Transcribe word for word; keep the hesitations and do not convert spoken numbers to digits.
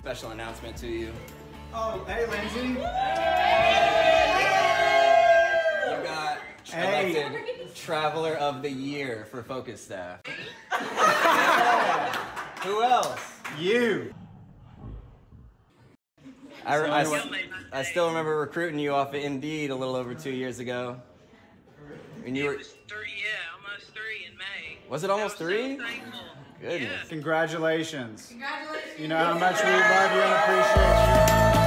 special announcement to you. Oh, hey, Lynnsey. You got Hey. elected Traveler of the Year for Focus Staff. Yeah. Who else? You. I, I, I still remember recruiting you off of Indeed a little over two years ago. When you it were, was three, yeah, almost three in May. Was it almost I was three? So thankful. Goodness. Yeah. Congratulations. Congratulations. You know how much we love you and appreciate you.